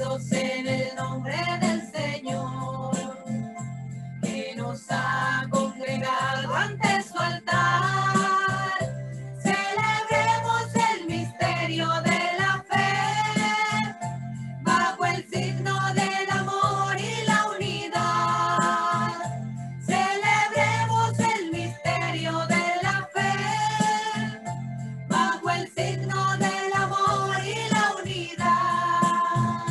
Unidos en el nombre del Señor, que nos ha congregado ante su altar. Celebremos el misterio de la fe, bajo el signo del amor y la unidad. Celebremos el misterio de la fe, bajo el signo del amor y la unidad.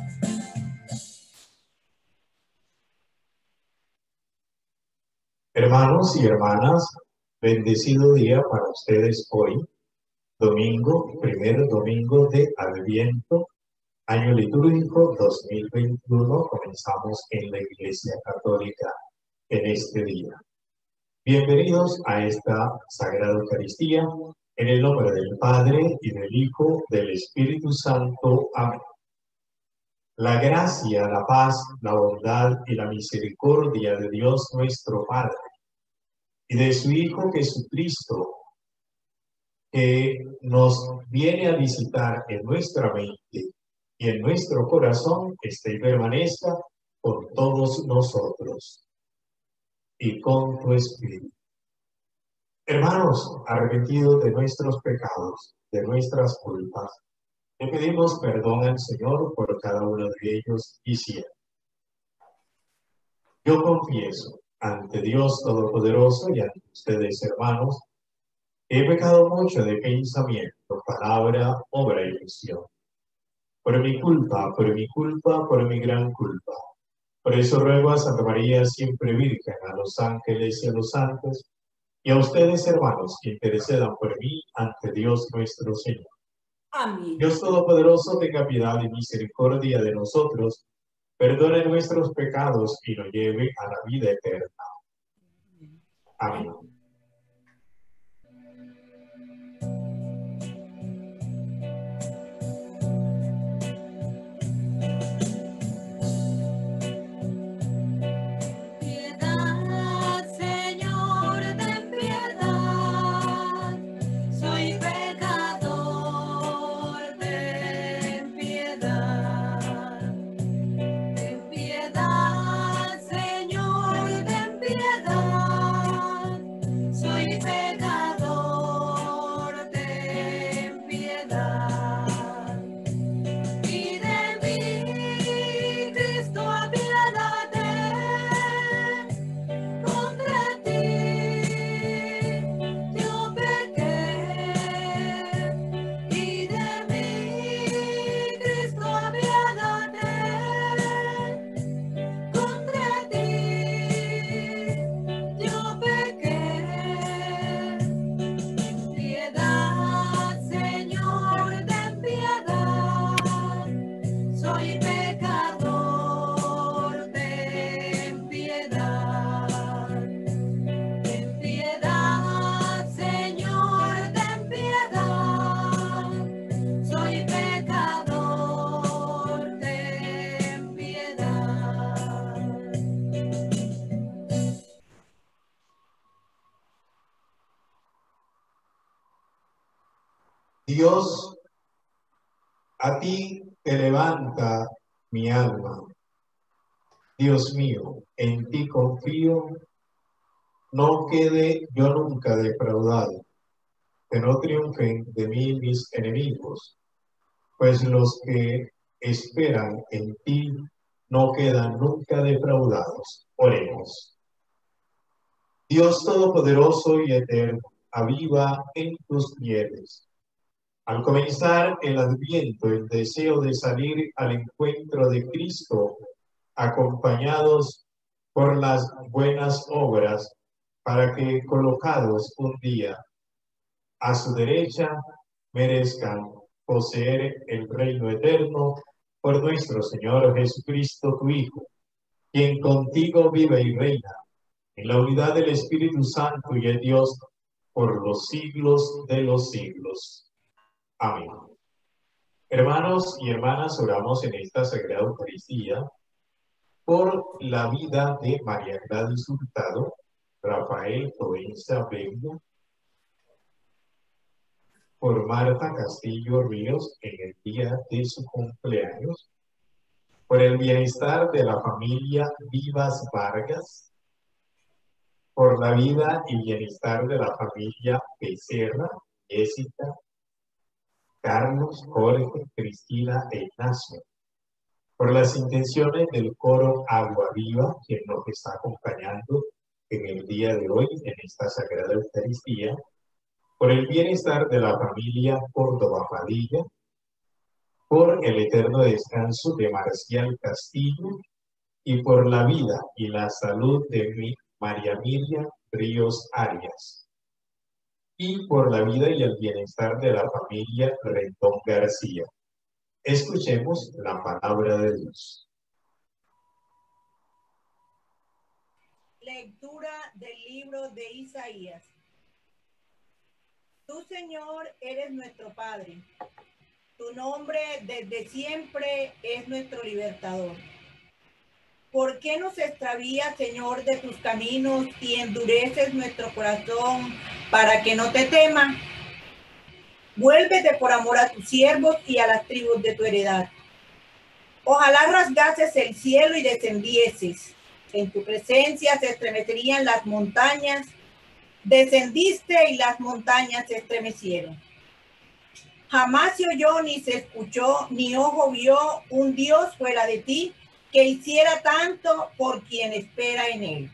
Hermanos y hermanas, bendecido día para ustedes hoy, domingo, primer domingo de Adviento, año litúrgico 2021. Comenzamos en la Iglesia Católica en este día. Bienvenidos a esta Sagrada Eucaristía, en el nombre del Padre, y del Hijo, del Espíritu Santo. Amén. La gracia, la paz, la bondad y la misericordia de Dios nuestro Padre y de su Hijo Jesucristo, que nos viene a visitar en nuestra mente y en nuestro corazón, esté y permanezca con todos nosotros y con tu Espíritu. Hermanos, arrepentidos de nuestros pecados, de nuestras culpas, le pedimos perdón al Señor por cada uno de ellos y siempre. Yo confieso ante Dios Todopoderoso y ante ustedes, hermanos, que he pecado mucho de pensamiento, palabra, obra y omisión. Por mi culpa, por mi gran culpa. Por eso ruego a Santa María, siempre Virgen, a los ángeles y a los santos, y a ustedes, hermanos, que intercedan por mí ante Dios nuestro Señor. Amén. Dios Todopoderoso, tenga piedad y misericordia de nosotros, perdone nuestros pecados y nos lleve a la vida eterna. Amén. Piedad, Señor, ten piedad. Soy pecador, ten piedad. Ten piedad, Señor, ten piedad. Soy pecador, ten piedad. Y de mí, Cristo, apiádate. Contra ti yo pequé, y de mí, Cristo, apiádate. Contra ti yo pequé. Piedad, Señor, ten piedad. Soy pecador, ten piedad. Ten piedad, Señor, ten piedad. Soy pecador, ten piedad. Dios, a ti te levanta mi alma. Dios mío, en ti confío, no quede yo nunca defraudado, que no triunfen de mí mis enemigos, pues los que esperan en ti no quedan nunca defraudados. Oremos. Dios Todopoderoso y Eterno, aviva en tus fieles, al comenzar el Adviento, el deseo de salir al encuentro de Cristo, acompañados por las buenas obras, para que, colocados un día a su derecha, merezcan poseer el reino eterno por nuestro Señor Jesucristo, tu Hijo, quien contigo vive y reina en la unidad del Espíritu Santo y el Dios por los siglos de los siglos. Amén. Hermanos y hermanas, oramos en esta Sagrada Eucaristía por la vida de María Gladys Hurtado, Rafael Provenza Vega, por Marta Castillo Ríos en el día de su cumpleaños, por el bienestar de la familia Vivas Vargas, por la vida y bienestar de la familia Becerra, Jessica, Carlos, Jorge, Cristina e Ignacio, por las intenciones del coro Agua Viva, quien nos está acompañando en el día de hoy en esta Sagrada Eucaristía, por el bienestar de la familia Córdoba Padilla, por el eterno descanso de Marcial Castillo y por la vida y la salud de María Miriam Ríos Arias, y por la vida y el bienestar de la familia Rendón García. Escuchemos la palabra de Dios. Lectura del libro de Isaías. Tú, Señor, eres nuestro Padre. Tu nombre desde siempre es nuestro libertador. ¿Por qué nos extravías, Señor, de tus caminos y endureces nuestro corazón para que no te teman? Vuélvete por amor a tus siervos y a las tribus de tu heredad. Ojalá rasgases el cielo y descendieses. En tu presencia se estremecerían las montañas. Descendiste y las montañas se estremecieron. Jamás se oyó ni se escuchó, ni ojo vio un Dios fuera de ti que hiciera tanto por quien espera en él.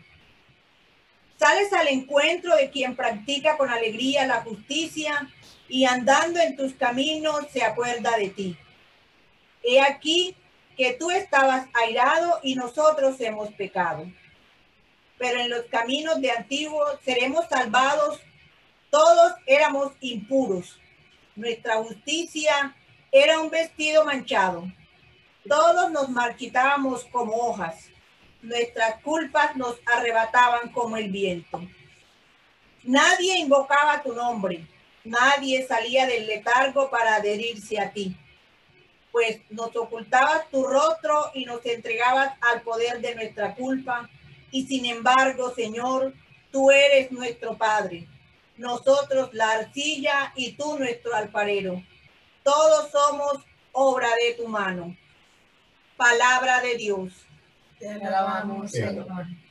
Sales al encuentro de quien practica con alegría la justicia y andando en tus caminos se acuerda de ti. He aquí que tú estabas airado y nosotros hemos pecado. Pero en los caminos de antiguo seremos salvados. Todos éramos impuros. Nuestra justicia era un vestido manchado. Todos nos marchitábamos como hojas. Nuestras culpas nos arrebataban como el viento. Nadie invocaba tu nombre. Nadie salía del letargo para adherirse a ti. Pues nos ocultabas tu rostro y nos entregabas al poder de nuestra culpa. Y sin embargo, Señor, tú eres nuestro Padre. Nosotros la arcilla y tú nuestro alfarero. Todos somos obra de tu mano. Palabra de Dios. Te alabamos, Señor.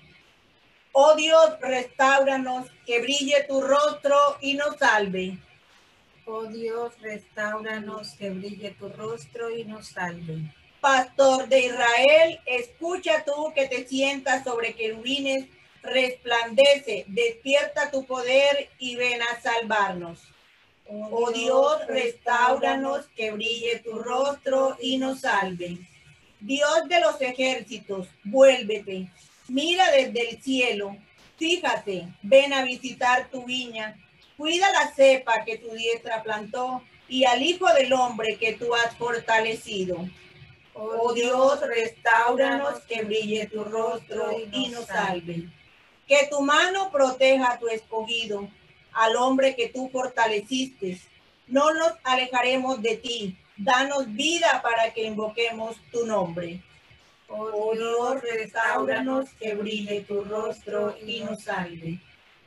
Oh Dios, restáuranos, que brille tu rostro y nos salve. Oh Dios, restáuranos, que brille tu rostro y nos salve. Pastor de Israel, escucha tú que te sientas sobre querubines, resplandece, despierta tu poder y ven a salvarnos. Oh Dios, restáuranos, que brille tu rostro y nos salve. Dios de los ejércitos, vuélvete, mira desde el cielo, fíjate, ven a visitar tu viña, cuida la cepa que tu diestra plantó y al Hijo del Hombre que tú has fortalecido. Oh Dios, restáuranos, que brille tu rostro y nos salve. Que tu mano proteja a tu escogido, al hombre que tú fortaleciste. No nos alejaremos de ti. Danos vida para que invoquemos tu nombre. Oh Dios, restáuranos, que brille tu rostro y nos salve.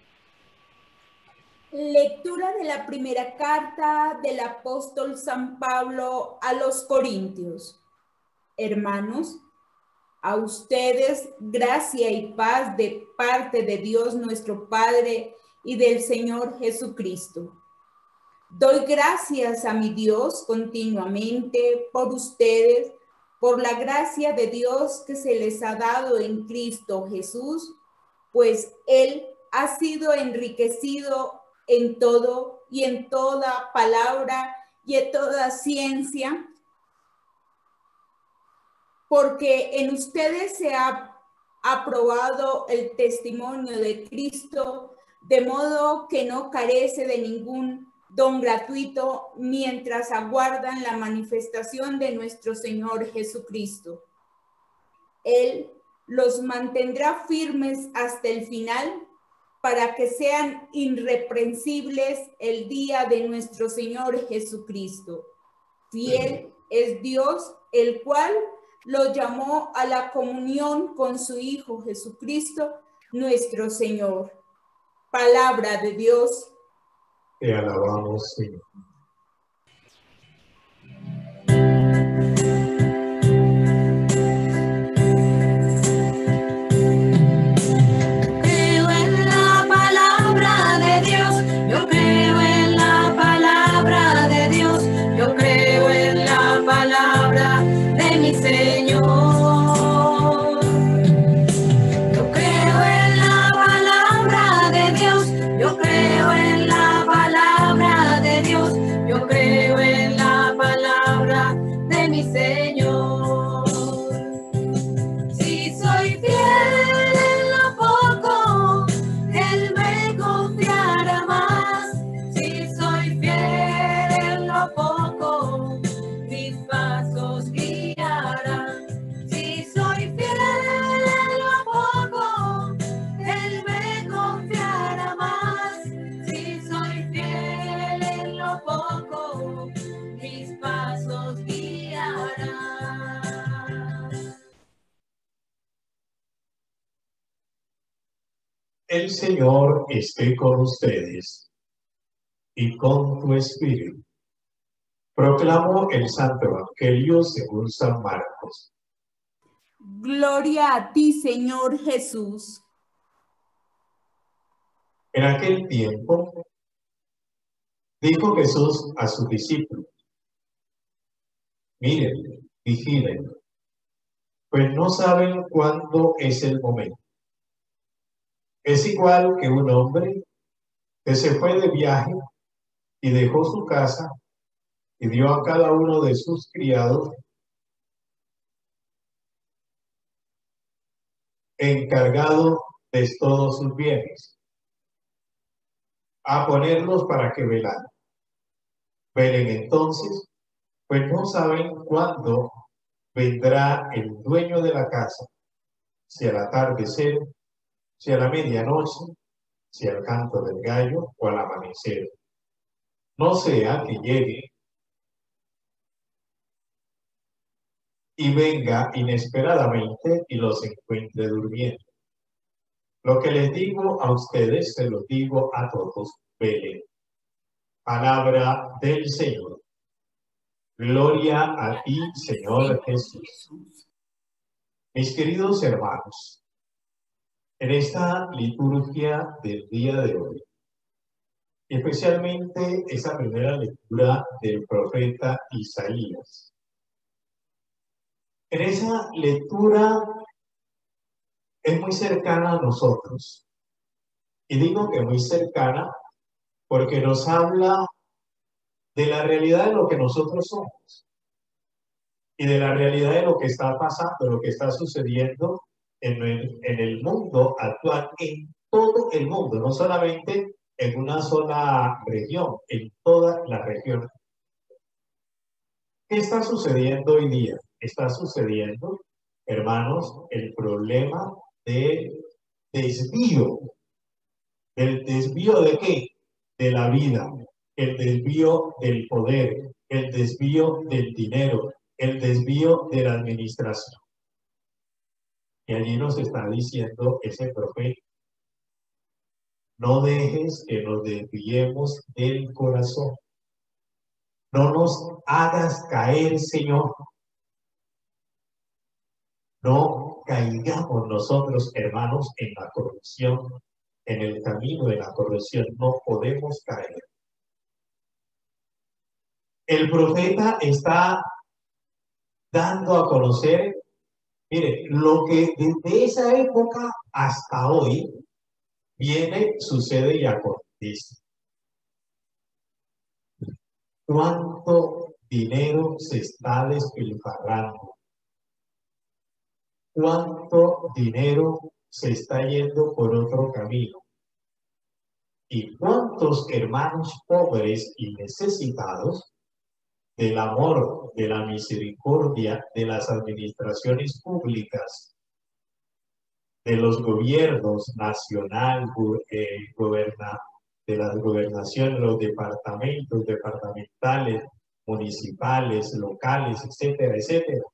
Lectura de la primera carta del apóstol San Pablo a los Corintios. Hermanos, a ustedes gracia y paz de parte de Dios nuestro Padre y del Señor Jesucristo. Doy gracias a mi Dios continuamente por ustedes, por la gracia de Dios que se les ha dado en Cristo Jesús, pues Él ha sido enriquecido en todo y en toda palabra y en toda ciencia, porque en ustedes se ha aprobado el testimonio de Cristo, de modo que no carece de ningún don gratuito mientras aguardan la manifestación de nuestro Señor Jesucristo. Él los mantendrá firmes hasta el final para que sean irreprensibles el día de nuestro Señor Jesucristo. Fiel es Dios, el cual lo llamó a la comunión con su Hijo Jesucristo, nuestro Señor. Palabra de Dios. Te alabamos, Señor. El Señor esté con ustedes y con tu espíritu. Proclamo el Santo Evangelio según San Marcos. Gloria a ti, Señor Jesús. En aquel tiempo, dijo Jesús a sus discípulos: miren, vigilen, pues no saben cuándo es el momento. Es igual que un hombre que se fue de viaje y dejó su casa y dio a cada uno de sus criados encargado de todos sus bienes, a ponerlos para que velaran. Velen entonces, pues no saben cuándo vendrá el dueño de la casa, si al atardecer, si a la medianoche, si al canto del gallo o al amanecer. No sea que llegue y venga inesperadamente y los encuentre durmiendo. Lo que les digo a ustedes, se lo digo a todos: velen. Palabra del Señor. Gloria a ti, Señor Jesús. Mis queridos hermanos, en esta liturgia del día de hoy, especialmente esa primera lectura del profeta Isaías, en esa lectura es muy cercana a nosotros. Y digo que muy cercana porque nos habla de la realidad de lo que nosotros somos y de la realidad de lo que está pasando, lo que está sucediendo en el mundo actual, en todo el mundo, no solamente en una sola región, en toda la región. ¿Qué está sucediendo hoy día? Está sucediendo, hermanos, el problema del desvío. ¿El desvío de qué? De la vida, el desvío del poder, el desvío del dinero, el desvío de la administración. Y allí nos está diciendo ese profeta: no dejes que nos desviemos del corazón. No nos hagas caer, Señor. No caigamos nosotros, hermanos, en la corrupción, en el camino de la corrupción. No podemos caer. El profeta está dando a conocer, mire, lo que desde esa época hasta hoy viene, sucede y acontece. ¿Cuánto dinero se está despilfarrando? ¿Cuánto dinero se está yendo por otro camino? ¿Y cuántos hermanos pobres y necesitados del amor, de la misericordia, de las administraciones públicas, de los gobiernos nacional, de las gobernaciones, los departamentos, departamentales, municipales, locales, etcétera, etcétera,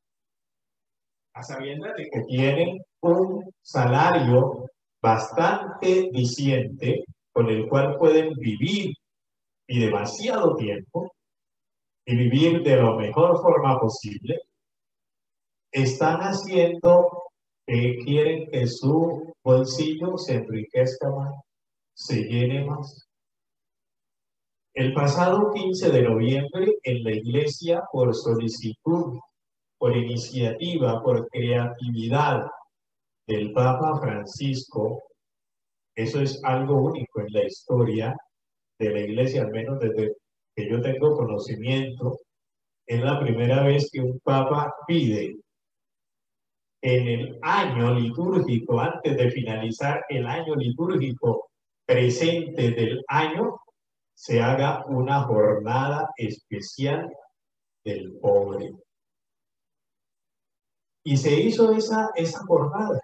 a sabiendas de que tienen un salario bastante diciente con el cual pueden vivir y demasiado tiempo y vivir de la mejor forma posible, están haciendo que quieren que su bolsillo se enriquezca más, se llene más. El pasado 15 de noviembre en la iglesia, por solicitud, por iniciativa, por creatividad del Papa Francisco, eso es algo único en la historia de la iglesia, al menos desde que yo tengo conocimiento, es la primera vez que un Papa pide en el año litúrgico, antes de finalizar el año litúrgico presente del año, se haga una jornada especial del pobre. Y se hizo esa jornada.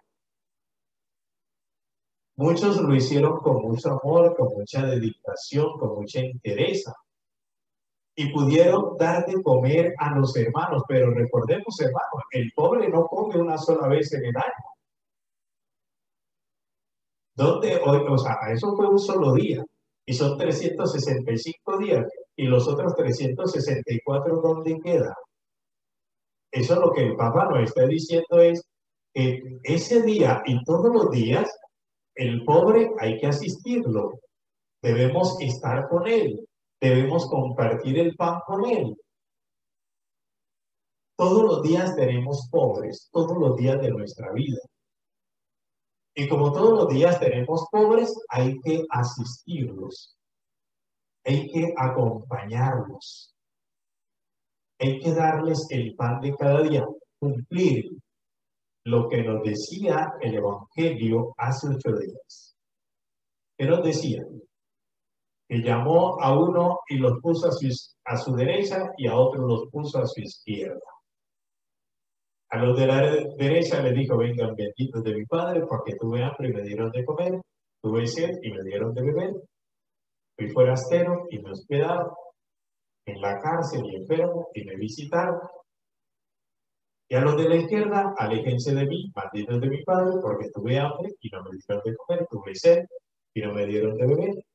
Muchos lo hicieron con mucho amor, con mucha dedicación, con mucha entereza. Y pudieron dar de comer a los hermanos. Pero recordemos, hermanos, el pobre no come una sola vez en el año. ¿Dónde hoy? O sea, eso fue un solo día. Y son 365 días. Y los otros 364, ¿dónde quedan? Eso es lo que el Papa nos está diciendo, es que ese día y todos los días, el pobre hay que asistirlo. Debemos estar con él. Debemos compartir el pan con él. Todos los días tenemos pobres, todos los días de nuestra vida. Y como todos los días tenemos pobres, hay que asistirlos. Hay que acompañarlos. Hay que darles el pan de cada día, cumplir lo que nos decía el Evangelio hace 8 días. ¿Qué nos decía? Que llamó a uno y los puso a su derecha y a otro los puso a su izquierda. A los de la derecha les dijo, vengan benditos de mi Padre, porque tuve hambre y me dieron de comer, tuve sed y me dieron de beber, fui forastero y me hospedaron, en la cárcel y enfermo y me visitaron. Y a los de la izquierda, aléjense de mí, malditos de mi Padre, porque tuve hambre y no me dieron de comer, tuve sed y no me dieron de beber.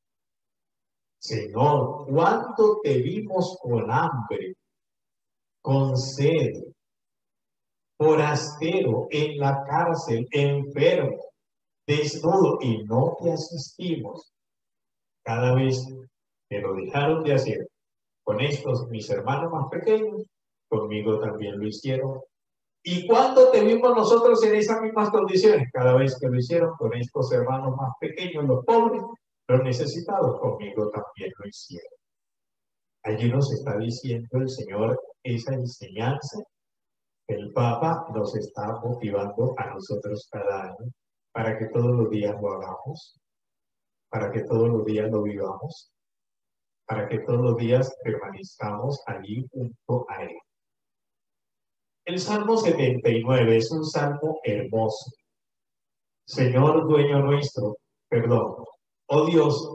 Señor, ¿cuánto te vimos con hambre, con sed, forastero, en la cárcel, enfermo, desnudo, y no te asistimos? Cada vez que lo dejaron de hacer con estos mis hermanos más pequeños, conmigo también lo hicieron. ¿Y cuándo te vimos nosotros en esas mismas condiciones? Cada vez que lo hicieron con estos hermanos más pequeños, los pobres, los necesitados, conmigo también lo hicieron. Allí nos está diciendo el Señor esa enseñanza. El Papa nos está motivando a nosotros cada año para que todos los días lo hagamos, para que todos los días lo vivamos, para que todos los días permanezcamos allí junto a Él. El Salmo 79 es un salmo hermoso. Señor, dueño nuestro, perdón, oh Dios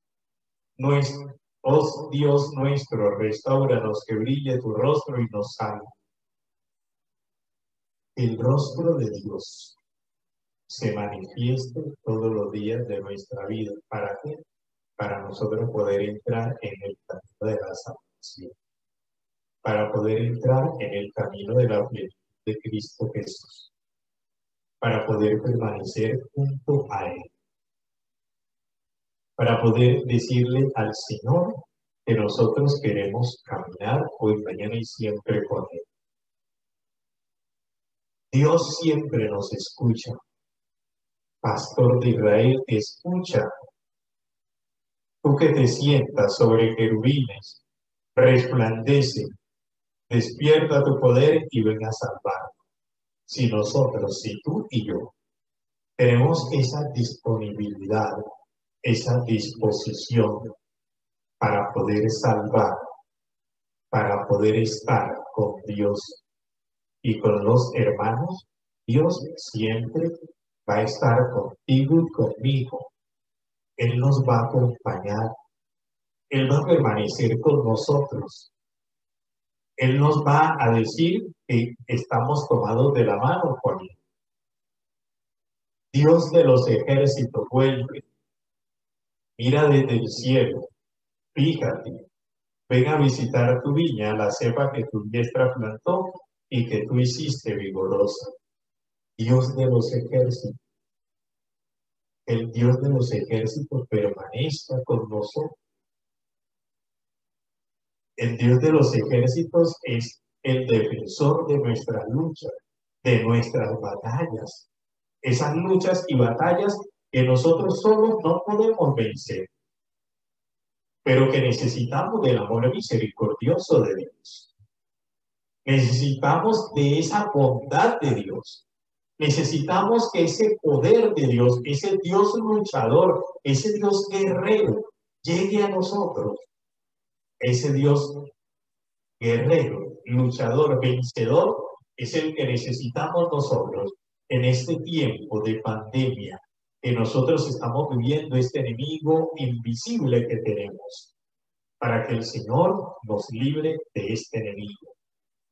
nuestro, restáuranos, que brille tu rostro y nos salve. El rostro de Dios se manifieste todos los días de nuestra vida. ¿Para qué? Para nosotros poder entrar en el camino de la salvación, para poder entrar en el camino de la plenitud de Cristo Jesús, para poder permanecer junto a Él, para poder decirle al Señor que nosotros queremos caminar hoy, mañana y siempre con Él. Dios siempre nos escucha. Pastor de Israel, escucha. Tú que te sientas sobre querubines, resplandece, despierta tu poder y ven a salvar. Si nosotros, si tú y yo, tenemos esa disponibilidad, esa disposición para poder salvar, para poder estar con Dios y con los hermanos, Dios siempre va a estar contigo y conmigo. Él nos va a acompañar. Él va a permanecer con nosotros. Él nos va a decir que estamos tomados de la mano con Él. Dios de los ejércitos vuelve. Mira desde el cielo. Fíjate. Ven a visitar tu viña, la cepa que tu diestra plantó y que tú hiciste vigorosa. Dios de los ejércitos. El Dios de los ejércitos permanezca con nosotros. El Dios de los ejércitos es el defensor de nuestra lucha, de nuestras batallas. Esas luchas y batallas que nosotros solos no podemos vencer, pero que necesitamos del amor misericordioso de Dios. Necesitamos de esa bondad de Dios. Necesitamos que ese poder de Dios, ese Dios luchador, ese Dios guerrero, llegue a nosotros. Ese Dios guerrero, luchador, vencedor, es el que necesitamos nosotros en este tiempo de pandemia que nosotros estamos viviendo, este enemigo invisible que tenemos, para que el Señor nos libre de este enemigo.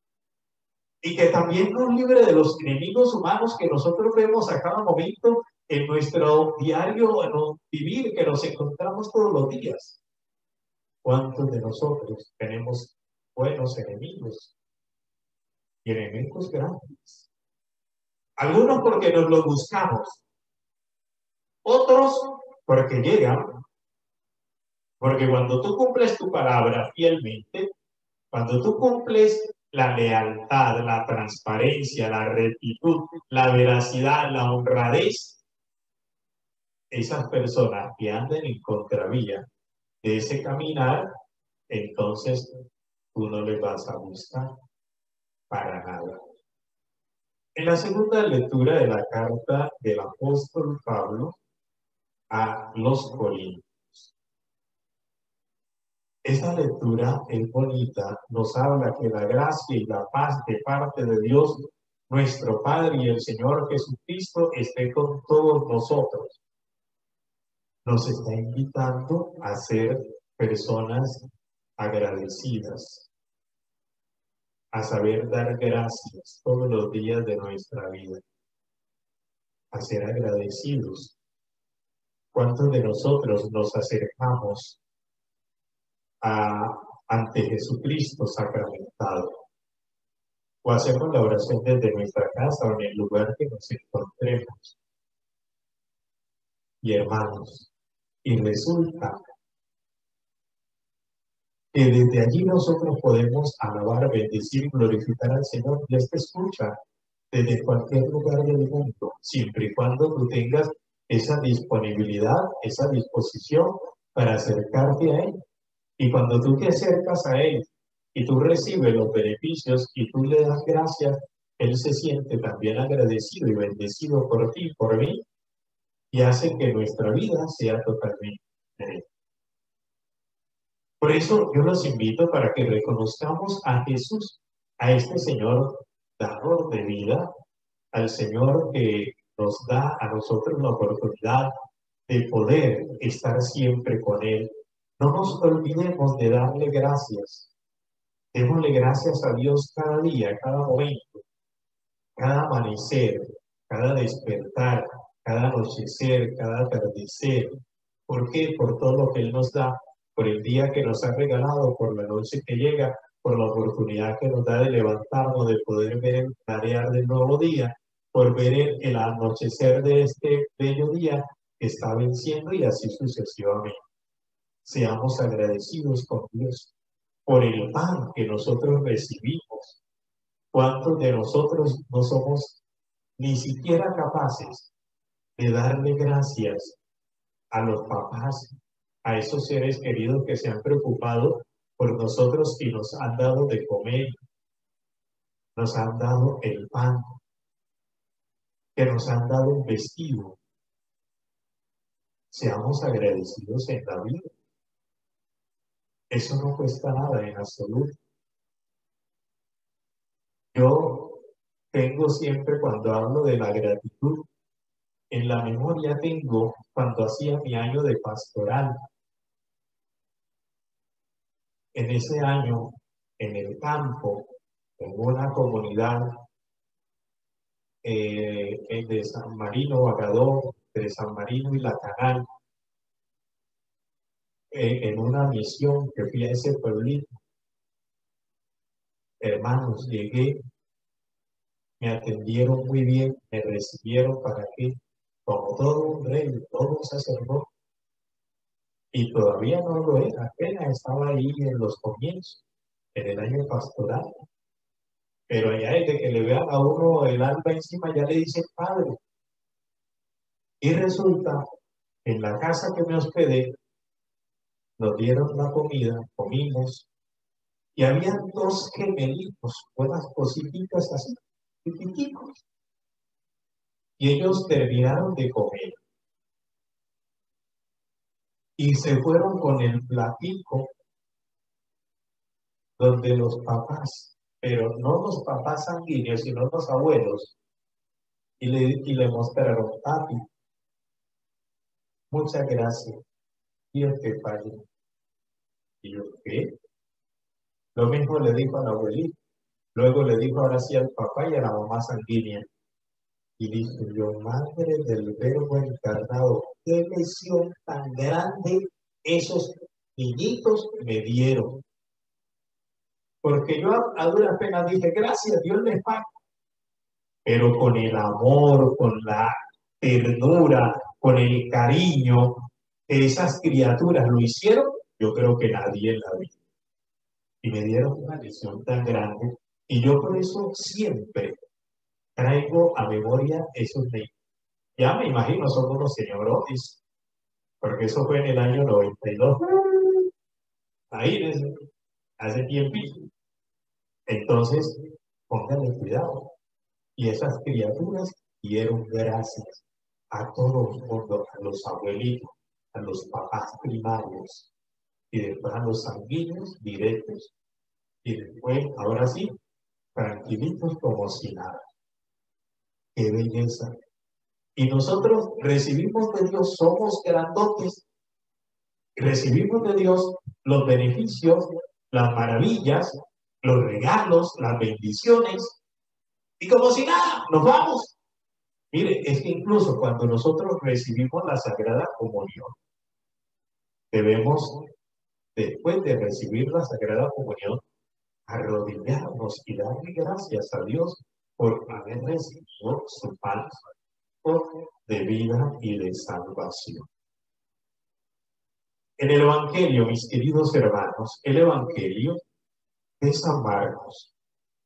Y que también nos libre de los enemigos humanos que nosotros vemos a cada momento en nuestro diario vivir que nos encontramos todos los días. ¿Cuántos de nosotros tenemos buenos enemigos y enemigos grandes? Algunos porque nos los buscamos, otros porque llegan, porque cuando tú cumples tu palabra fielmente, cuando tú cumples la lealtad, la transparencia, la rectitud, la veracidad, la honradez, esas personas que andan en contravía de ese caminar, entonces tú no les vas a buscar para nada. En la segunda lectura de la carta del apóstol Pablo a los Corintios, esa lectura es bonita, nos habla que la gracia y la paz de parte de Dios, nuestro Padre y el Señor Jesucristo, esté con todos nosotros. Nos está invitando a ser personas agradecidas, a saber dar gracias todos los días de nuestra vida, a ser agradecidos. ¿Cuántos de nosotros nos acercamos ante Jesucristo sacramentado? O hacemos la oración desde nuestra casa o en el lugar que nos encontremos. Y hermanos, y resulta que desde allí nosotros podemos alabar, bendecir, glorificar al Señor. Dios te escucha desde cualquier lugar del mundo, siempre y cuando tú tengas esa disponibilidad, esa disposición para acercarte a Él. Y cuando tú te acercas a Él y tú recibes los beneficios y tú le das gracias, Él se siente también agradecido y bendecido por ti, por mí, y hace que nuestra vida sea totalmente diferente. Por eso yo los invito para que reconozcamos a Jesús, a este Señor dador de vida, al Señor que nos da a nosotros la oportunidad de poder estar siempre con Él. No nos olvidemos de darle gracias. Démosle gracias a Dios cada día, cada momento, cada amanecer, cada despertar, cada anochecer, cada atardecer. ¿Por qué? Por todo lo que Él nos da, por el día que nos ha regalado, por la noche que llega, por la oportunidad que nos da de levantarnos, de poder ver el clarear del nuevo día, por ver el anochecer de este bello día que está venciendo y así sucesivamente. Seamos agradecidos con Dios por el pan que nosotros recibimos. ¿Cuántos de nosotros no somos ni siquiera capaces de darle gracias a los papás, a esos seres queridos que se han preocupado por nosotros y nos han dado de comer, nos han dado el pan, que nos han dado un vestido? Seamos agradecidos en la vida. Eso no cuesta nada en absoluto. Yo tengo siempre, cuando hablo de la gratitud, en la memoria tengo cuando hacía mi año de pastoral. En ese año, en el campo, en una comunidad de San Marino, Vagador, de San Marino y La Canal, en una misión que fui a ese pueblito. Hermanos, llegué, me atendieron muy bien, me recibieron para que, como todo un rey, todo un sacerdote, y todavía no lo era, apenas estaba ahí en los comienzos, en el año pastoral. Pero allá desde que le vean a uno el alma encima, ya le dicen padre. Y resulta, en la casa que me hospedé, nos dieron la comida, comimos, y había dos gemelitos, unas cositas así, chiquiticos. Y ellos terminaron de comer. Y se fueron con el platico donde los papás, pero no los papás sanguíneos, sino los abuelos, y le mostraron, papi, muchas gracias, Dios te pague. Y yo, ¿qué? Lo mismo le dijo al abuelito, luego le dijo ahora sí al papá y a la mamá sanguínea. Y dije yo, madre del verbo encarnado, qué lesión tan grande esos niñitos me dieron. Porque yo a duras penas dije, gracias, Dios les paga. Pero con el amor, con la ternura, con el cariño que esas criaturas lo hicieron, yo creo que nadie en la vida. Y me dieron una lesión tan grande. Y yo por eso siempre traigo a memoria esos niños. Ya me imagino, son unos señorotes, porque eso fue en el año 92. Ahí, hace tiempito. Entonces, pónganle cuidado. Y esas criaturas dieron gracias a todos, a los abuelitos, a los papás primarios, y después a los sanguíneos directos. Y después, ahora sí, tranquilitos como si nada. ¡Qué belleza! Y nosotros recibimos de Dios, somos grandotes, recibimos de Dios los beneficios, las maravillas, los regalos, las bendiciones, y como si nada, nos vamos. Mire, es que incluso cuando nosotros recibimos la Sagrada Comunión, debemos, después de recibir la Sagrada Comunión, arrodillarnos y darle gracias a Dios por haber recibido su pan de vida y de salvación. En el Evangelio, mis queridos hermanos, el Evangelio de San Marcos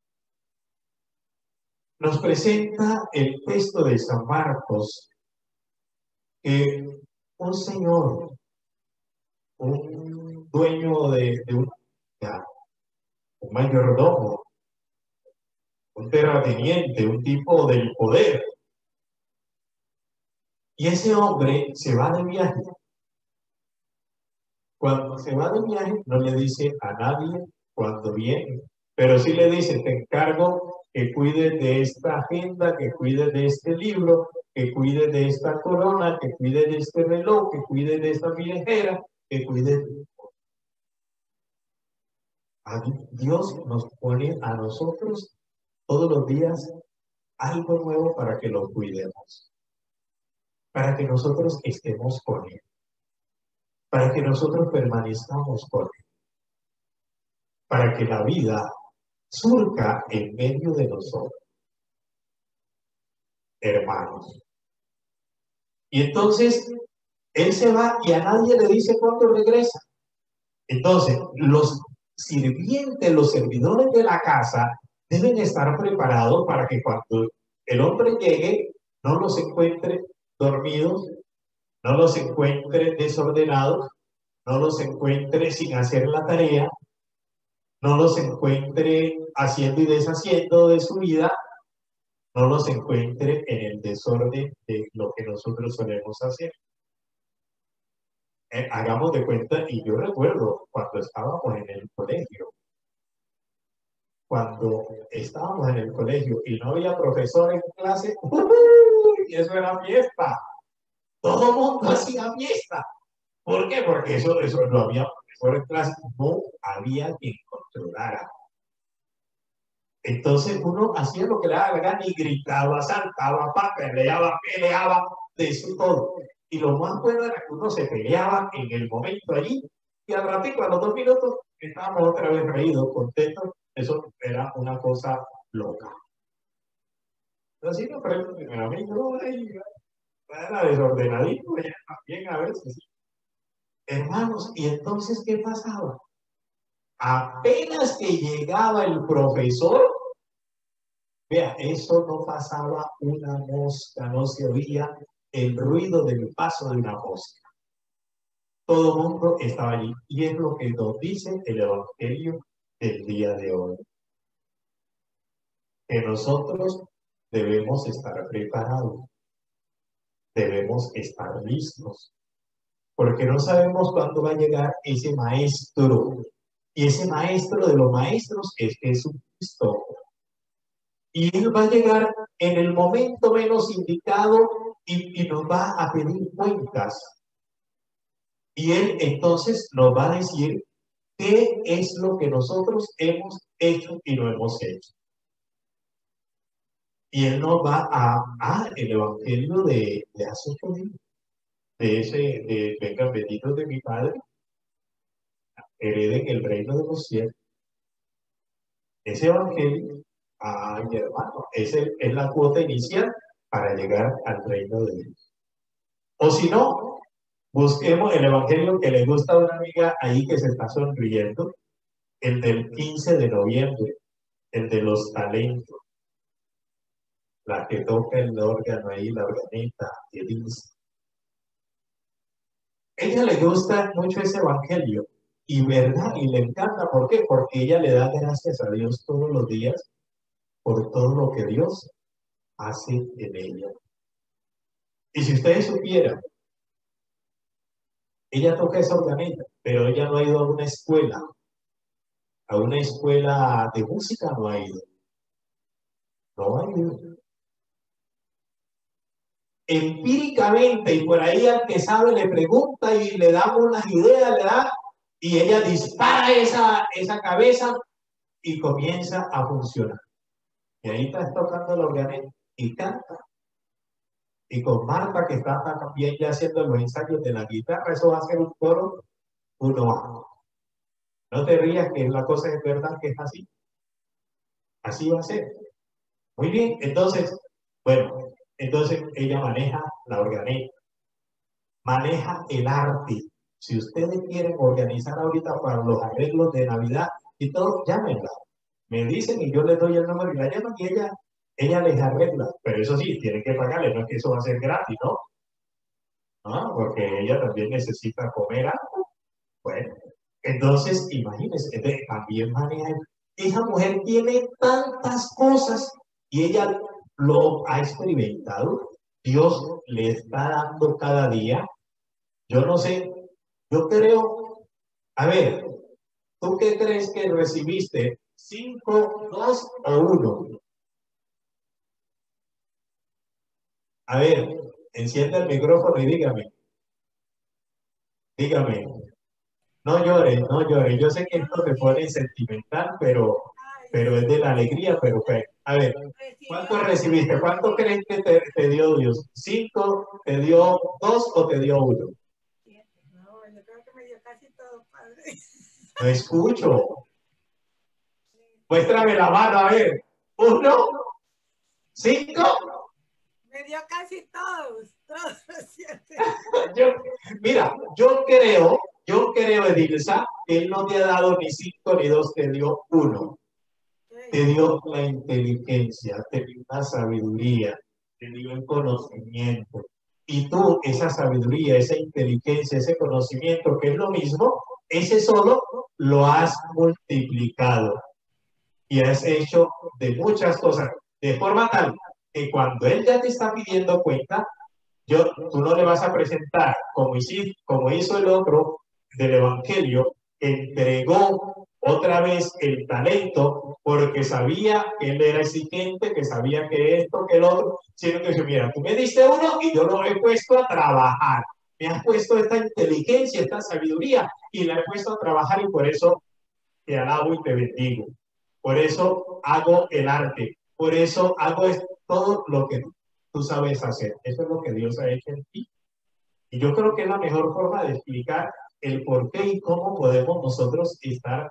nos presenta el texto de San Marcos que un señor, un dueño de un mayordomo, un terrateniente, un tipo del poder, y ese hombre se va de viaje. Cuando se va de viaje no le dice a nadie cuándo viene, pero sí le dice, te encargo que cuides de esta agenda, que cuides de este libro, que cuides de esta corona, que cuides de este reloj, que cuides de esta viejera, que cuides de... Dios nos pone a nosotros todos los días algo nuevo para que lo cuidemos, para que nosotros estemos con Él, para que nosotros permanezcamos con Él, para que la vida surca en medio de nosotros, hermanos. Y entonces, Él se va y a nadie le dice cuándo regresa. Entonces, los sirvientes, los servidores de la casa deben estar preparados para que cuando el hombre llegue, no los encuentre dormidos, no los encuentre desordenados, no los encuentre sin hacer la tarea, no los encuentre haciendo y deshaciendo de su vida, no los encuentre en el desorden de lo que nosotros solemos hacer. Hagamos de cuenta, y yo recuerdo cuando estábamos en el colegio, y no había profesor en clase, y eso era fiesta. Todo el mundo hacía fiesta. ¿Por qué? Porque eso no había profesor en clase, no había quien controlara. Entonces uno hacía lo que le daba la gana y gritaba, saltaba, peleaba, de eso todo. Y lo más bueno era que uno se peleaba en el momento allí y al ratito, a los 2 minutos, estábamos otra vez reídos, contentos. Eso era una cosa loca. Así no, pero mi amigo era desordenadito, también a veces. Hermanos, ¿y entonces qué pasaba? Apenas que llegaba el profesor, vea, eso no pasaba una mosca, no se oía el ruido del paso de una mosca. Todo el mundo estaba allí. Y es lo que nos dice el Evangelio del día de hoy. Que nosotros debemos estar preparados. Debemos estar listos. Porque no sabemos cuándo va a llegar ese maestro. Y ese maestro de los maestros es Jesucristo. Y Él va a llegar en el momento menos indicado y nos va a pedir cuentas. Y Él entonces nos va a decir qué es lo que nosotros hemos hecho y no hemos hecho. Y él nos va el evangelio de hace 8 días, de vengan benditos de mi Padre, hereden el reino de los cielos. Ese evangelio, ay hermano, es la cuota inicial para llegar al reino de Dios. O si no, busquemos el evangelio que le gusta a una amiga ahí que se está sonriendo, el del 15 de noviembre, el de los talentos, la que toca el órgano ahí, la organista, que dice. Ella le gusta mucho ese evangelio, y verdad, y le encanta. ¿Por qué? Porque ella le da gracias a Dios todos los días por todo lo que Dios hace en ella. Y si ustedes supieran, ella toca esa organista, pero ella no ha ido a una escuela de música no ha ido. No ha ido. Empíricamente, y por ahí al que sabe le pregunta y le damos unas ideas, le da, y ella dispara esa cabeza y comienza a funcionar. Y ahí está tocando el organista y canta. Y con Marta, que está también ya haciendo los ensayos de la guitarra, eso va a ser un coro 1A. No te rías, que la cosa es verdad que es así. Así va a ser. Muy bien, entonces, bueno, entonces ella maneja la organista, maneja el arte. Si ustedes quieren organizar ahorita para los arreglos de Navidad y todo, llámenla. Me dicen y yo les doy el número y la llaman y ella les arregla. Pero eso sí, tienen que pagarle, no es que eso va a ser gratis, ¿no? ¿No? Porque ella también necesita comer algo. Bueno, entonces, imagínense, también maneja. Esa mujer tiene tantas cosas y ella lo ha experimentado. Dios le está dando cada día. Yo no sé, yo creo, a ver, ¿tú qué crees que recibiste? ¿5, 2 o 1? A ver, enciende el micrófono y dígame. Dígame. No llores, no llores. Yo sé que esto te pone sentimental, pero es de la alegría, pero a ver, ¿cuánto recibiste? ¿Cuánto crees que te dio Dios? ¿5, te dio 2 o te dio 1? No, yo creo que me dio casi todo, padre. No escucho. Muéstrame la mano, a ver. 1, 5. Me dio casi todos, ¿cierto? Mira, yo creo, Edilza, que Él no te ha dado ni 5 ni 2, te dio 1. Te dio la inteligencia, te dio la sabiduría, te dio el conocimiento. Y tú, esa sabiduría, esa inteligencia, ese conocimiento, que es lo mismo, ese solo lo has multiplicado y has hecho de muchas cosas, de forma tal que cuando Él ya te está pidiendo cuenta, tú no le vas a presentar como hizo el otro del Evangelio, entregó otra vez el talento porque sabía que él era exigente, que sabía que esto, que el otro, sino que dice, mira, tú me diste uno y yo lo he puesto a trabajar. Me has puesto esta inteligencia, esta sabiduría y la he puesto a trabajar y por eso te alabo y te bendigo. Por eso hago el arte. Por eso hago todo lo que tú sabes hacer. Eso es lo que Dios ha hecho en ti. Y yo creo que es la mejor forma de explicar el por qué y cómo podemos nosotros estar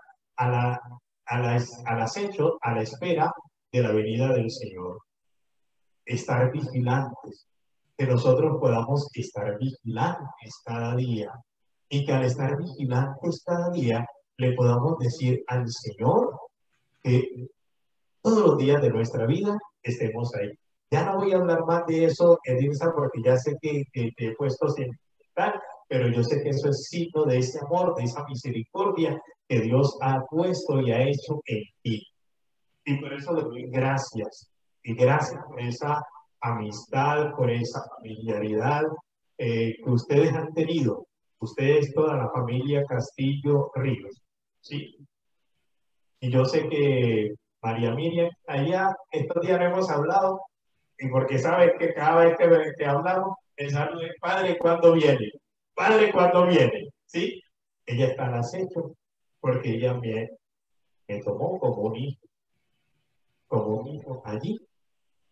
al acecho, a la espera de la venida del Señor. Estar vigilantes. Que nosotros podamos estar vigilantes cada día. Y que al estar vigilantes cada día le podamos decir al Señor que todos los días de nuestra vida estemos ahí. Ya no voy a hablar más de eso, Edilza, porque ya sé que te he puesto sentimental, pero yo sé que eso es signo de ese amor, de esa misericordia que Dios ha puesto y ha hecho en ti. Y por eso le doy gracias. Y gracias por esa amistad, por esa familiaridad que ustedes han tenido. Ustedes, toda la familia Castillo Ríos. ¿Sí? Y yo sé que María Miriam, allá estos días no hemos hablado, y porque sabes que cada vez que hablamos, el saludo es Padre, ¿cuándo viene? Padre, ¿cuándo viene? ¿Sí? Ella está al acecho, porque ella me tomó como un hijo allí.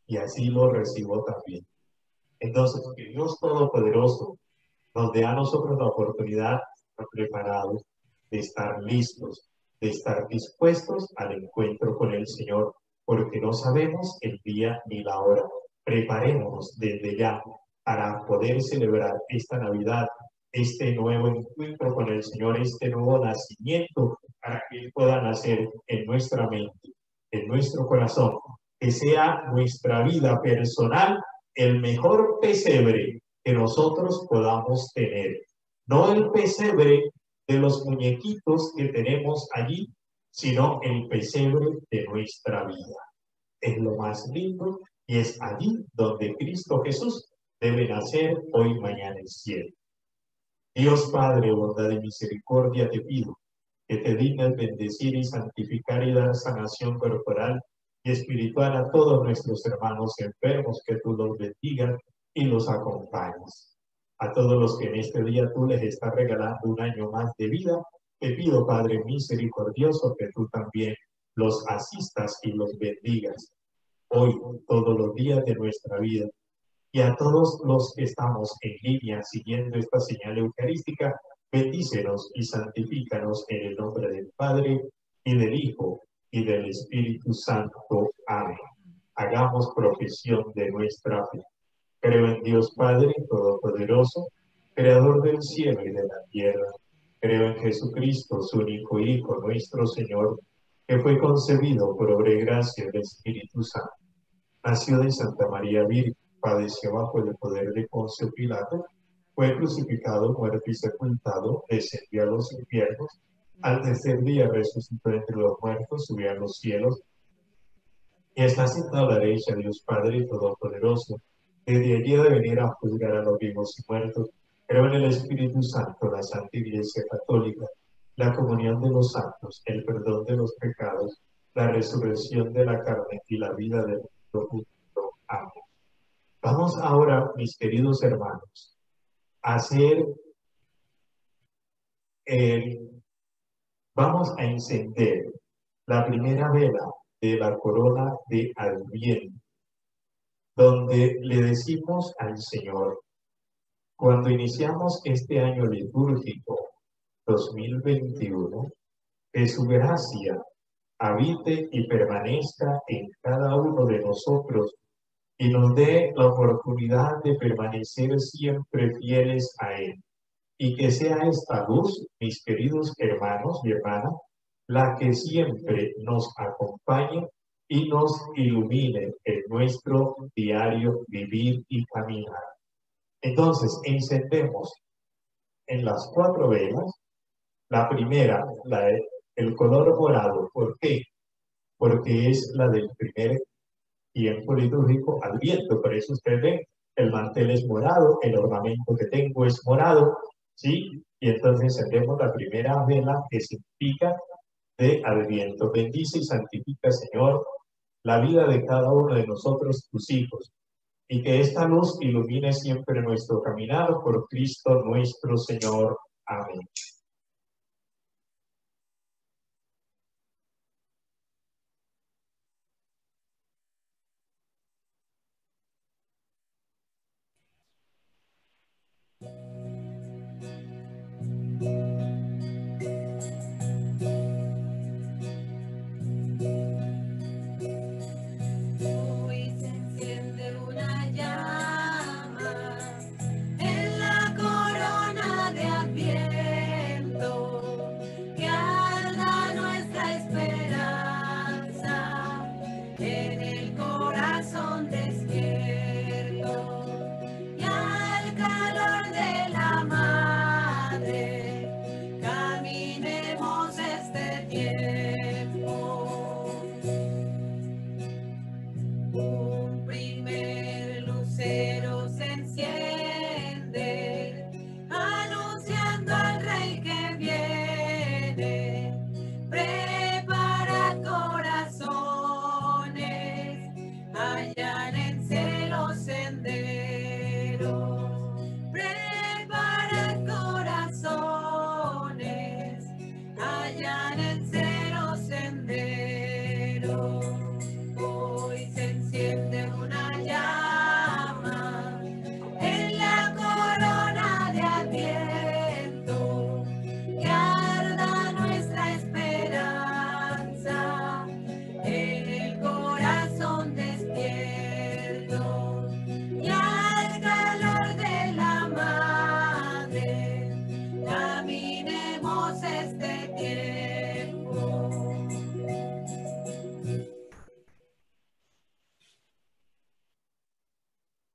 y así lo recibo también. Entonces, que Dios Todopoderoso nos dé a nosotros la oportunidad de estar preparados, de estar listos, de estar dispuestos al encuentro con el Señor, porque no sabemos el día ni la hora. Preparémonos desde ya para poder celebrar esta Navidad, este nuevo encuentro con el Señor, este nuevo nacimiento, para que Él pueda nacer en nuestra mente, en nuestro corazón, que sea nuestra vida personal el mejor pesebre que nosotros podamos tener. No el pesebre de los muñequitos que tenemos allí, sino el pesebre de nuestra vida. Es lo más lindo y es allí donde Cristo Jesús debe nacer hoy, mañana y siempre. Dios Padre, bondad y misericordia, te pido que te dignes bendecir y santificar y dar sanación corporal y espiritual a todos nuestros hermanos enfermos, que tú los bendigas y los acompañes. A todos los que en este día tú les estás regalando un año más de vida, te pido, Padre misericordioso, que tú también los asistas y los bendigas hoy, todos los días de nuestra vida. Y a todos los que estamos en línea siguiendo esta señal eucarística, bendícenos y santifícanos en el nombre del Padre, y del Hijo, y del Espíritu Santo. Amén. Hagamos profesión de nuestra fe. Creo en Dios Padre Todopoderoso, Creador del cielo y de la tierra. Creo en Jesucristo, su único Hijo, nuestro Señor, que fue concebido por obra y gracia del Espíritu Santo. Nació de Santa María Virgen, padeció bajo el poder de Poncio Pilato, fue crucificado, muerto y sepultado, descendió a los infiernos, al tercer día resucitó entre los muertos, subió a los cielos, y está sentado a la derecha de Dios Padre Todopoderoso. Desde allí de venir a juzgar a los vivos y muertos. Creo en el Espíritu Santo, la Santa Iglesia Católica, la comunión de los santos, el perdón de los pecados, la resurrección de la carne y la vida del mundo futuro. Amén. Vamos ahora, mis queridos hermanos, a vamos a encender la primera vela de la corona de Adviento, donde le decimos al Señor, cuando iniciamos este año litúrgico 2021, que su gracia habite y permanezca en cada uno de nosotros y nos dé la oportunidad de permanecer siempre fieles a Él. Y que sea esta luz, mis queridos hermanos y hermanas, la que siempre nos acompañe y nos ilumine en nuestro diario vivir y caminar. Entonces, encendemos en las 4 velas, la primera, el color morado. ¿Por qué? Porque es la del primer tiempo litúrgico Adviento. Por eso usted ve, el mantel es morado, el ornamento que tengo es morado, ¿sí? Y entonces encendemos la primera vela, que significa de Adviento. Bendice y santifica, Señor, la vida de cada uno de nosotros, tus hijos, y que esta luz ilumine siempre nuestro caminar por Cristo nuestro Señor. Amén.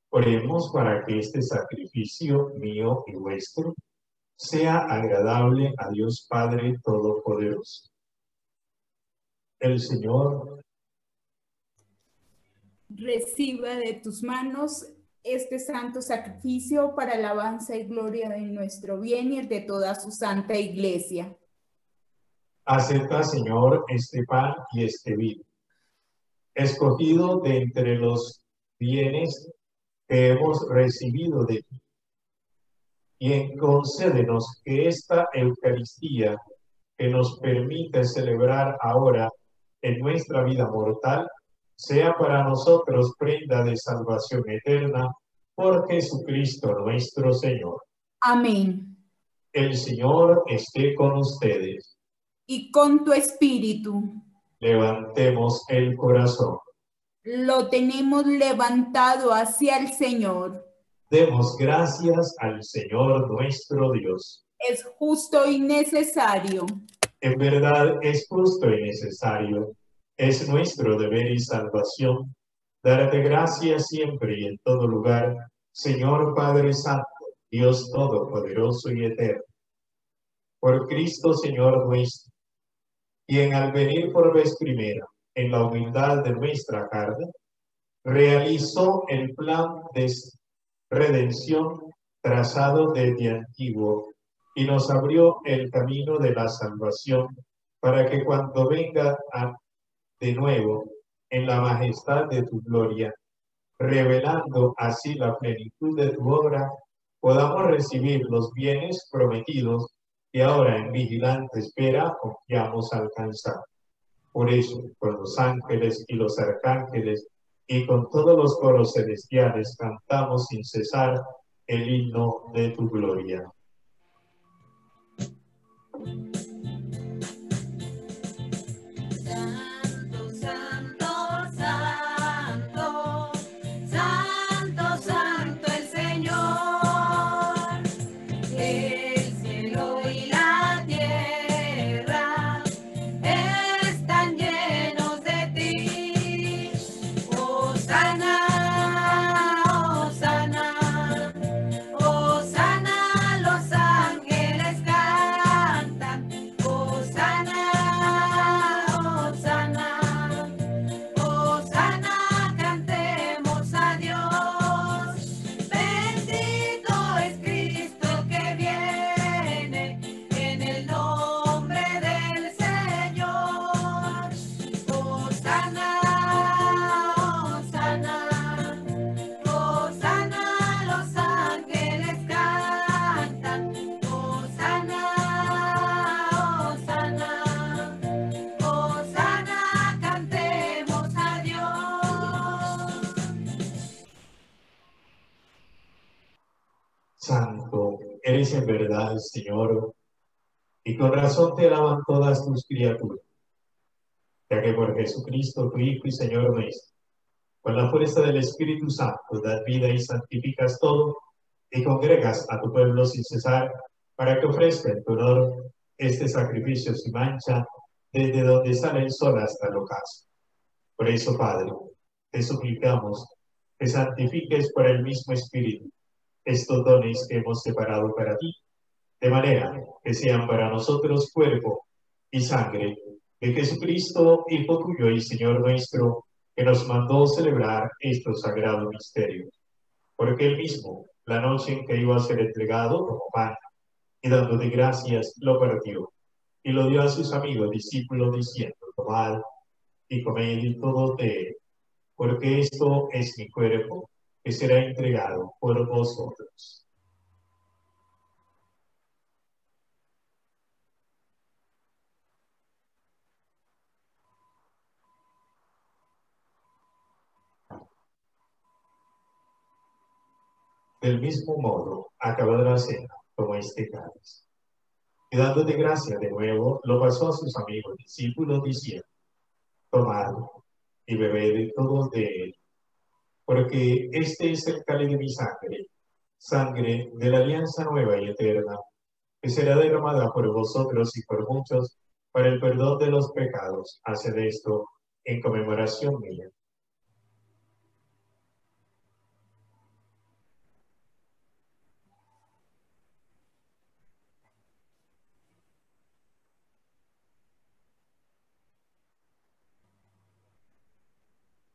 Oremos para que este sacrificio mío y vuestro sea agradable a Dios Padre Todopoderoso. El Señor reciba de tus manos este santo sacrificio para alabanza y gloria de nuestro bien y el de toda su santa iglesia. acepta, Señor, este pan y este vino, escogido de entre los bienes que hemos recibido de ti, y concédenos que esta Eucaristía que nos permite celebrar ahora en nuestra vida mortal, sea para nosotros prenda de salvación eterna por Jesucristo nuestro Señor. Amén. El Señor esté con ustedes. Y con tu espíritu. Levantemos el corazón. Lo tenemos levantado hacia el Señor. Demos gracias al Señor nuestro Dios. Es justo y necesario. En verdad es justo y necesario. Es nuestro deber y salvación darte gracias siempre y en todo lugar, Señor Padre Santo, Dios Todopoderoso y Eterno. Por Cristo, Señor nuestro, quien al venir por vez primera en la humildad de nuestra carne, realizó el plan de redención trazado desde antiguo y nos abrió el camino de la salvación para que cuando venga de nuevo en la majestad de tu gloria, revelando así la plenitud de tu obra, podamos recibir los bienes prometidos que ahora en vigilante espera confiamos alcanzar. Por eso, con los ángeles y los arcángeles y con todos los coros celestiales cantamos sin cesar el himno de tu gloria. Santo, eres en verdad el Señor, y con razón te alaban todas tus criaturas, ya que por Jesucristo, tu Hijo y Señor nuestro, con la fuerza del Espíritu Santo, das vida y santificas todo, y congregas a tu pueblo sin cesar, para que ofrezca en tu honor este sacrificio sin mancha, desde donde sale el sol hasta el ocaso. Por eso, Padre, te suplicamos que santifiques por el mismo Espíritu estos dones que hemos separado para ti, de manera que sean para nosotros cuerpo y sangre de Jesucristo, Hijo tuyo y Señor nuestro, que nos mandó celebrar estos sagrados misterios. Porque él mismo, la noche en que iba a ser entregado, tomó pan, y dándote gracias, lo partió, y lo dio a sus amigos discípulos, diciendo: tomad y comed todos de él, porque esto es mi cuerpo, que será entregado por vosotros. Del mismo modo, acabada la cena, tomó este cáliz, y dándote gracia de nuevo, lo pasó a sus amigos discípulos, diciendo: tomad y bebed todos de él, porque este es el cáliz de mi sangre, sangre de la alianza nueva y eterna, que será derramada por vosotros y por muchos para el perdón de los pecados. Haced esto en conmemoración mía.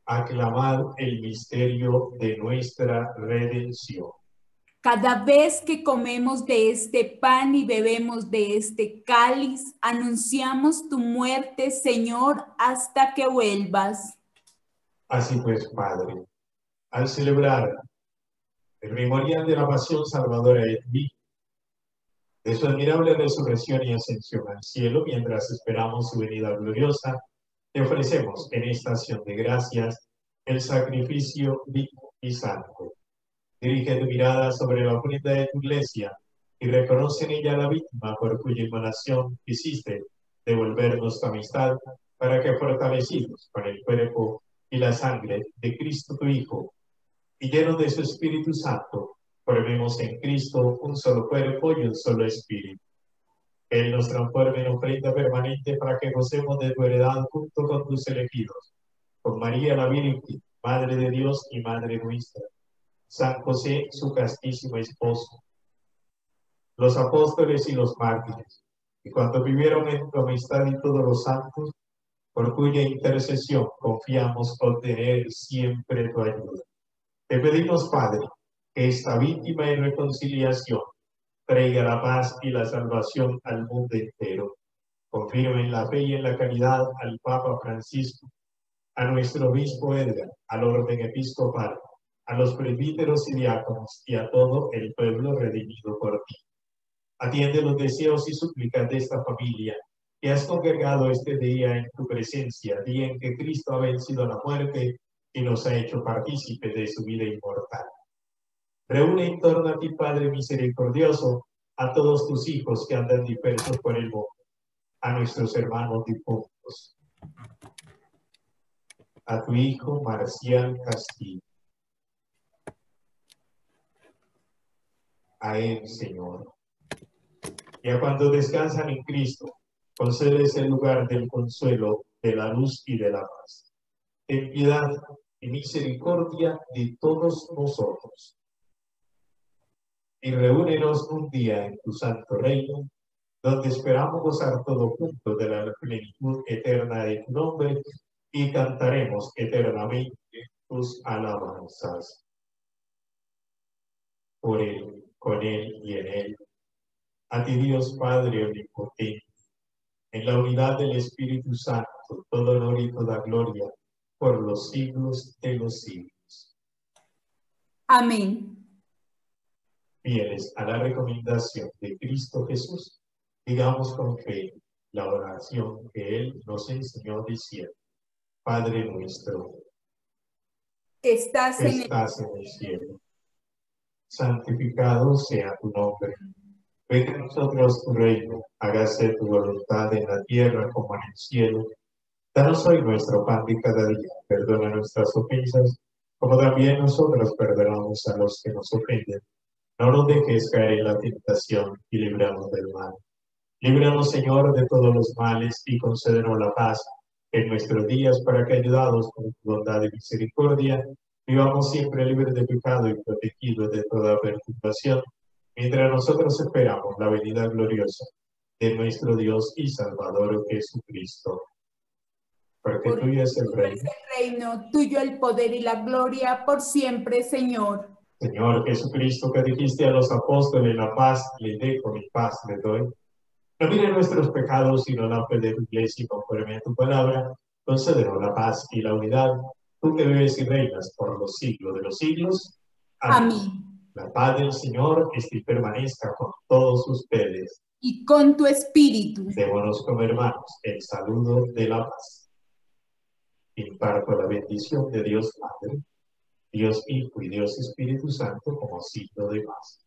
Aclamad el misterio de nuestra redención. Cada vez que comemos de este pan y bebemos de este cáliz, anunciamos tu muerte, Señor, hasta que vuelvas. Así pues, Padre, al celebrar el memorial de la pasión salvadora de ti, de su admirable resurrección y ascensión al cielo, mientras esperamos su venida gloriosa, te ofrecemos en esta acción de gracias el sacrificio vivo y santo. Dirige tu mirada sobre la ofrenda de tu iglesia y reconoce en ella la víctima por cuya inmolación quisiste devolvernos tu amistad, para que fortalecidos con el cuerpo y la sangre de Cristo tu Hijo, y llenos de su Espíritu Santo, formemos en Cristo un solo cuerpo y un solo espíritu. Él nos transforme en ofrenda permanente para que gocemos de tu heredad junto con tus elegidos, con María la Virgen, Madre de Dios y Madre nuestra, San José, su castísimo esposo, los apóstoles y los mártires, y cuando vivieron en tu amistad y todos los santos, por cuya intercesión confiamos obtener siempre tu ayuda. Te pedimos, Padre, que esta víctima y reconciliación traiga la paz y la salvación al mundo entero. Confirma en la fe y en la caridad al Papa Francisco, a nuestro obispo Edgar, al orden episcopal, a los presbíteros y diáconos y a todo el pueblo redimido por ti. Atiende los deseos y súplicas de esta familia que has congregado este día en tu presencia, día en que Cristo ha vencido la muerte y nos ha hecho partícipes de su vida inmortal. Reúne en torno a ti, Padre misericordioso, a todos tus hijos que andan dispersos por el mundo, a nuestros hermanos difuntos, a tu hijo Marcial Castillo, a él, Señor, y a cuando descansan en Cristo, concedes el lugar del consuelo, de la luz y de la paz. Ten piedad y misericordia de todos nosotros. Y reúnenos un día en tu santo reino, donde esperamos gozar todos juntos de la plenitud eterna de tu nombre y cantaremos eternamente tus alabanzas. Por él, con él y en él. A ti, Dios Padre omnipotente, en la unidad del Espíritu Santo, todo honor y toda gloria, por los siglos de los siglos. Amén. Fieles a la recomendación de Cristo Jesús, digamos con fe la oración que Él nos enseñó diciendo: Padre nuestro, Que estás que en el estás en el cielo, santificado sea tu nombre. Venga a nosotros tu reino, hágase tu voluntad en la tierra como en el cielo. Danos hoy nuestro pan de cada día, perdona nuestras ofensas, como también nosotros perdonamos a los que nos ofenden. No nos dejes caer en la tentación y líbranos del mal. Líbranos, Señor, de todos los males y concédenos la paz en nuestros días, para que, ayudados por tu bondad y misericordia, vivamos siempre libres de pecado y protegidos de toda perturbación, mientras nosotros esperamos la venida gloriosa de nuestro Dios y Salvador Jesucristo. Porque tuyo es el reino, tuyo el poder y la gloria por siempre, Señor. Señor Jesucristo, que dijiste a los apóstoles: la paz les dejo, mi paz les doy. No miren nuestros pecados, sino la fe de tu iglesia, y conforme a tu palabra, concédenos la paz y la unidad, tú que vives y reinas por los siglos de los siglos. Amén. Amén. La paz del Señor esté y permanezca con todos ustedes. Y con tu espíritu. Démonos como hermanos el saludo de la paz. Imparto la bendición de Dios Padre, Dios Hijo y Dios Espíritu Santo como signo de paz.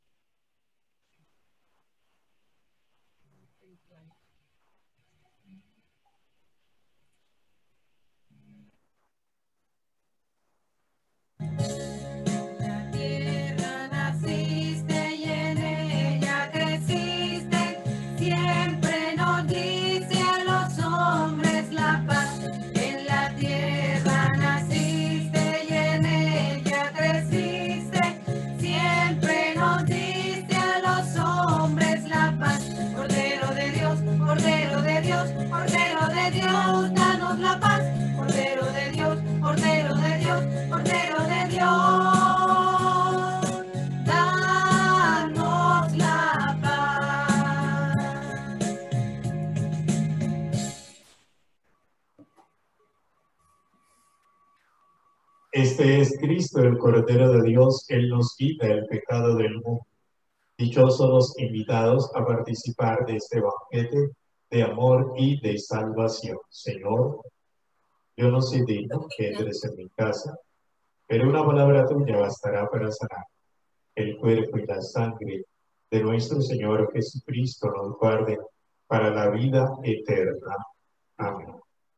Siempre nos Este es Cristo, el Cordero de Dios. Él nos quita el pecado del mundo. Dichosos los invitados a participar de este banquete de amor y de salvación. Señor, yo no soy digno que entres en mi casa, pero una palabra tuya bastará para sanar. El cuerpo y la sangre de nuestro Señor Jesucristo nos guarden para la vida eterna. Amén.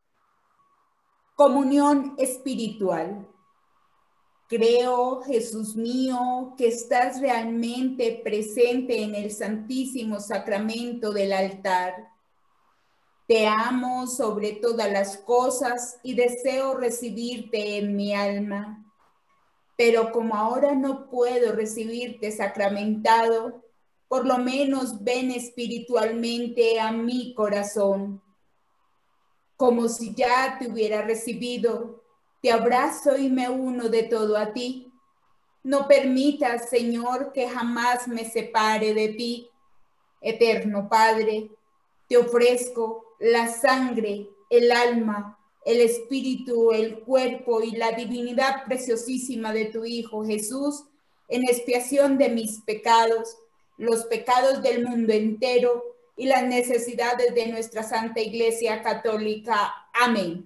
Comunión espiritual. Creo, Jesús mío, que estás realmente presente en el Santísimo Sacramento del altar. Te amo sobre todas las cosas y deseo recibirte en mi alma. Pero como ahora no puedo recibirte sacramentado, por lo menos ven espiritualmente a mi corazón. Como si ya te hubiera recibido, te abrazo y me uno de todo a ti. No permitas, Señor, que jamás me separe de ti. Eterno Padre, te ofrezco la sangre, el alma, el espíritu, el cuerpo y la divinidad preciosísima de tu Hijo Jesús, en expiación de mis pecados, los pecados del mundo entero y las necesidades de nuestra Santa Iglesia Católica. Amén.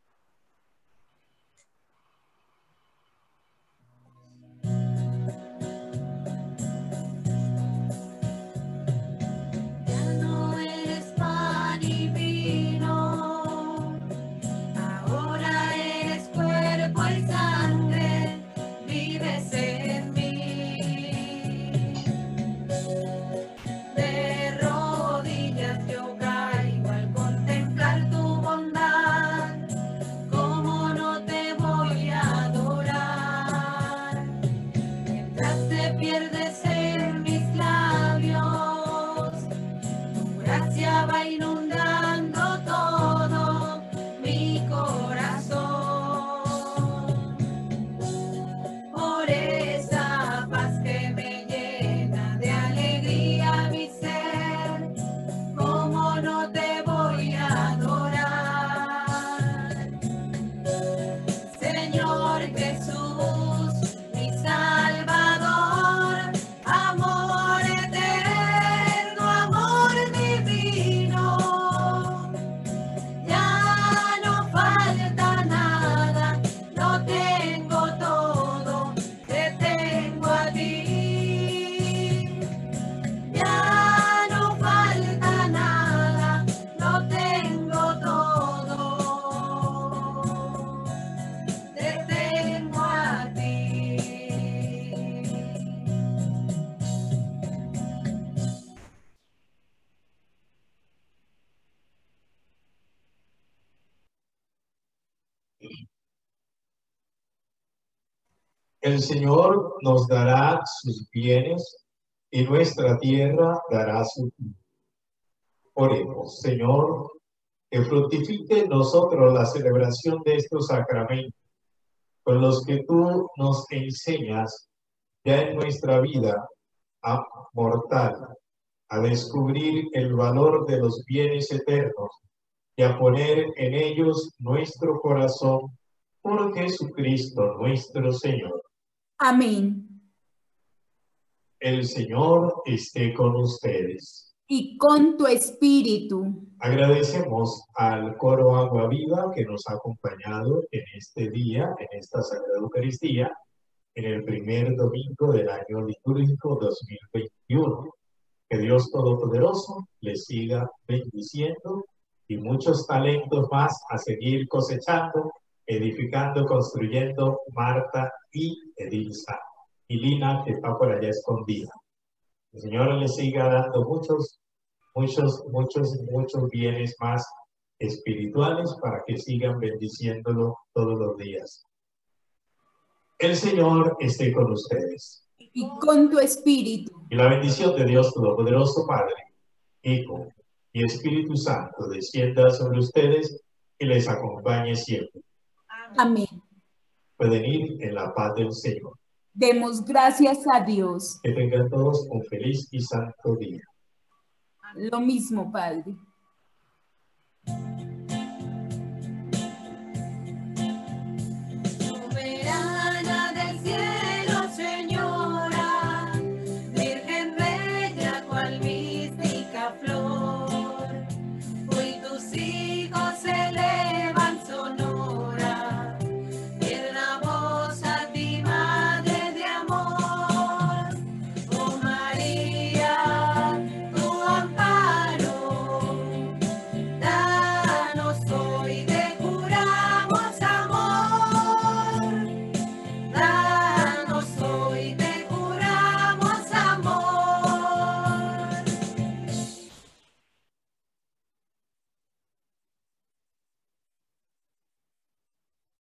El Señor nos dará sus bienes y nuestra tierra dará su fruto. Oremos, Señor, que fructifique en nosotros la celebración de estos sacramentos, con los que tú nos enseñas ya en nuestra vida mortal, a descubrir el valor de los bienes eternos y a poner en ellos nuestro corazón por Jesucristo nuestro Señor. Amén. El Señor esté con ustedes. Y con tu espíritu. Agradecemos al coro Agua Viva que nos ha acompañado en este día, en esta Sagrada Eucaristía, en el primer domingo del año litúrgico 2021. Que Dios Todopoderoso les siga bendiciendo y muchos talentos más a seguir cosechando, edificando, construyendo Marta y Edilza. Y Lina, que está por allá escondida. El Señor les siga dando muchos bienes más espirituales para que sigan bendiciéndolo todos los días. El Señor esté con ustedes. Y con tu espíritu. Y la bendición de Dios Todopoderoso, Padre, Hijo y Espíritu Santo descienda sobre ustedes y les acompañe siempre. Amén. Pueden ir en la paz del Señor. Demos gracias a Dios. Que tengan todos un feliz y santo día. Lo mismo, Padre.